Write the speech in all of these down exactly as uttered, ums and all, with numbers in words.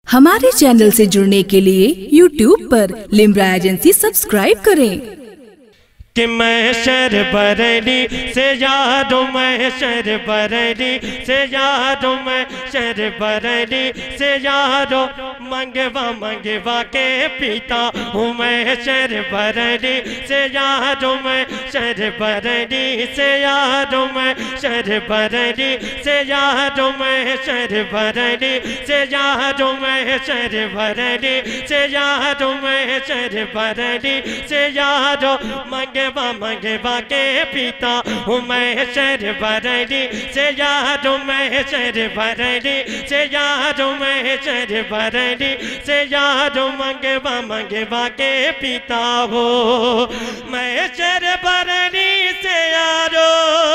हमारे चैनल से जुड़ने के लिए यूट्यूब पर लिम्रा एजेंसी सब्सक्राइब करें। कि मैं शहर बरेली से यादों मैं शहर बरेली से यादों मैं शहर बरेली से यादों मंगवा मंगवा के पीता हूँ मैं शहर बरेली से यादों मैं शहर बरेली से यादों मैं शहर बरेली से यादों मैं शहर बरेली से यादों मैं शहर बरेली से यादों मैं शहर बरेली से यादों मंगे मंगवा के पीता हूँ मैं शहर बरेली से यादों मैं शहर बरेली से यादों मैं शहर बरेली से यादों मंगवा मंगवा के पीता हूँ मैं शहर बरेली से यादों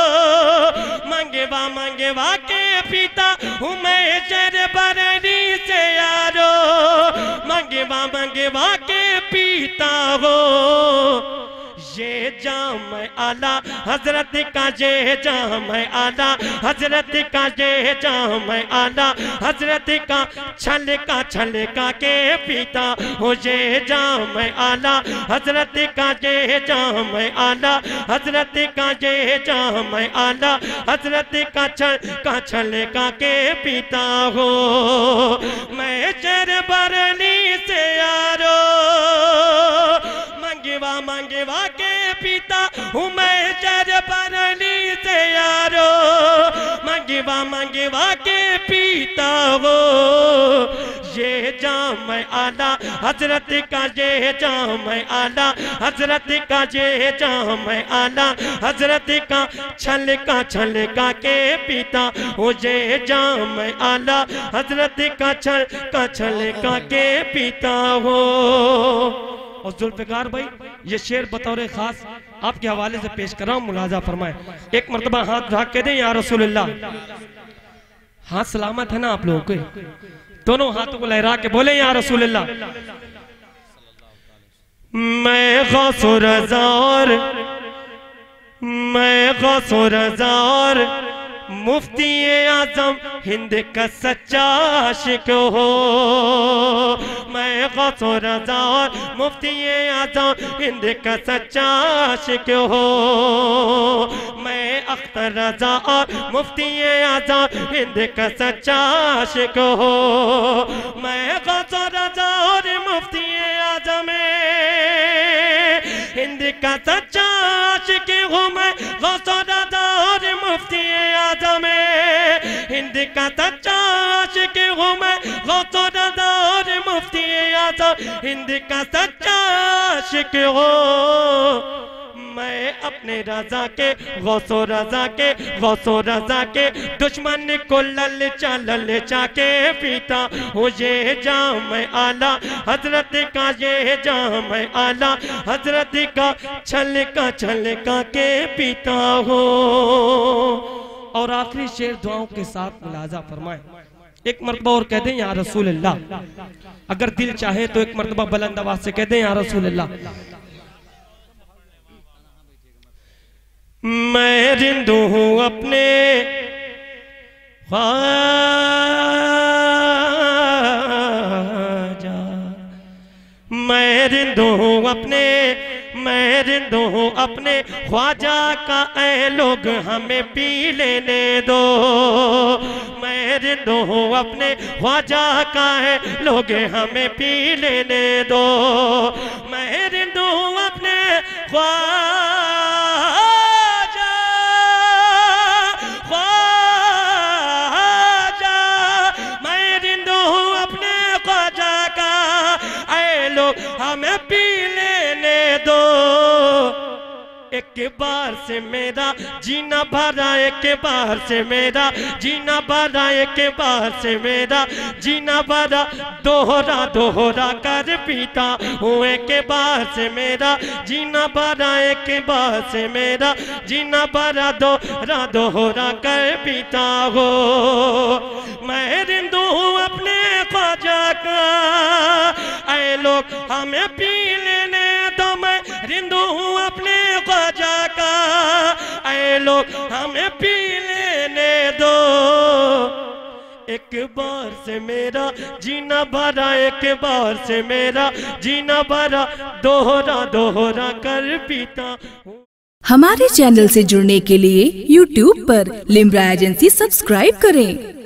मंगवा मंगवा के पीता हूँ मैं शहर बरेली से यादों मंगवा मंगवा के पीता हूँ ये जाम आला हजरत का ये जाम आला हजरत का ये जाम आला हजरत का छल का छल का के पीता हो ये जाम आला हजरत का ये जाम आला हजरत का ये जाम आला हजरत का छल का छल का के पीता हो मैं शहर बरेली से यारो मंगवा मंगवा के पीता हूँ मैं शहर बरेली से यारो मंगवा मंगवा के पीता हो ये जाम आला हजरत का ये जाम आला हजरत का ये जाम आला हजरत का छल का छल का के पीता हो ये जाम आला हजरत का छल का छल का के पीता हो। और जुल्फ़िकार भाई ये शेर बतौर खास आपके हवाले से पेश कर रहा हूँ, मुलाजा फरमाए। एक मरतबा हाथ उठा के दें या रसूलुल्लाह। हाथ सलामत है ना आप लोगों के? दोनों हाथों को लहरा के बोले या रसूलुल्लाह। मैं गौसो रज़ार मैं गौसो रज़ार मुफ्ती आजम हिंद का सच्चा आशिक हो मैं गौसो रज़ा और मुफ्ती आजम हिंद का सच्चा आशिक हो मैं अख्तर रज़ा और मुफ्ती आजम हिंद का सच्चा आशिक हो मैं गौसो रज़ा और मुफ्ती आजम हिंद का सच्चा आशिक हूँ मैं गौसो रज़ा और मुफ्ती आजम हिंद का सच्चा आशिक हूँ मैं गौसो रज़ा और मुफ्ती आजम हिंद का सच्चा आशिक हो मैं अपने रज़ा के गौसो रज़ा के गौसो रज़ा के दुश्मन को ललचा ललचा के पीता हूँ ये जाम आला हजरत का ये जाम आला हजरत का छल का छल का के पीता हो। और आखिरी शेर दुआओं के साथ मुलाजा फरमाए। एक मरतबा और कह दें या रसूल अल्लाह। अगर दिल चाहे तो एक मरतबा बुलंद आवाज से कह दें या रसूल अल्लाह। मैं रिंदू हूँ अपने ख्वाजा मैं रिंदू हूँ अपने मैं रिंदू हूँ अपने ख्वाजा का ऐ लोग हमें पी लेने दो मैं रिंदू हूँ अपने ख्वाजा का है लोग हमें पी लेने दो मैं रिंदू हूँ अपने ख्वाजा ख्वाजा मैं रिंदू हूँ अपने ख्वाजा का ऐ लोग हमें पी लेने दो एक बार से मेरा जीना भरा एक बार से मेरा जीना भरा एक बार से मेरा जीना भरा दोहरा दोहरा कर पीता हूँ एक बार से मेरा जीना भरा एक बार से मेरा जीना भरा दोहरा दोहरा कर पीता हो मैं रिंदू हूँ अपने ख्वाजा का ऐ लोग हमें पी लेने दो मैं रिंदू हूँ अपने ख्वाजा का ऐ लोग हमें पी लेने दो एक बार से मेरा जीना भरा, एक बार से मेरा जीना भरा, दोहरा दोहरा कर पीता हूँ। हमारे चैनल से जुड़ने के लिए यूट्यूब पर लिम्रा एजेंसी सब्सक्राइब करें।